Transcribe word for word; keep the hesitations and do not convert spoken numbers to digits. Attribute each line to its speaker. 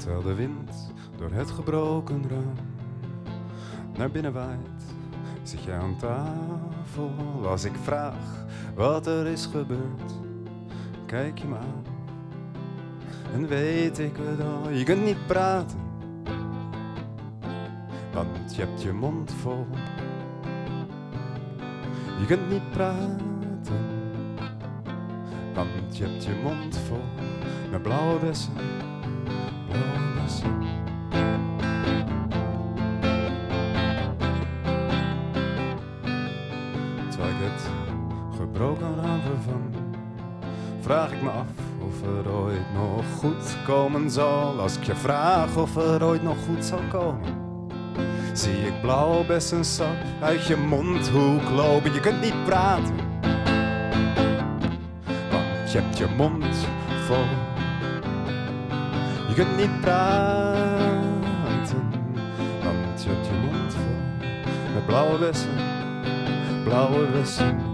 Speaker 1: Terwijl de wind door het gebroken raam naar binnen waait, zit jij aan tafel. Als ik vraag wat er is gebeurd, kijk je me aan en weet ik het al. Je kunt niet praten, want je hebt je mond vol. Je kunt niet praten, want je hebt je mond vol met blauwe bessen, blauwe bessen. Terwijl ik het gebroken raam vervang, vraag ik me af of er ooit nog goed komen zal. Als ik je vraag of er ooit nog goed zal komen, zie ik blauwe bessensap uit je mondhoek lopen. Je kunt niet praten, want je hebt je mond vol. Je kunt niet praten, want je hebt je mond vol met blauwe bessen, blauwe bessen.